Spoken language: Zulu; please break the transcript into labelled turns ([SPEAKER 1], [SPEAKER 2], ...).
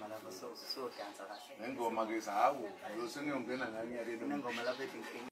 [SPEAKER 1] nengoma lapho so dansa kahle
[SPEAKER 2] nengoma ke sawu usengiyongena ngani yale
[SPEAKER 1] nengoma lapho ethi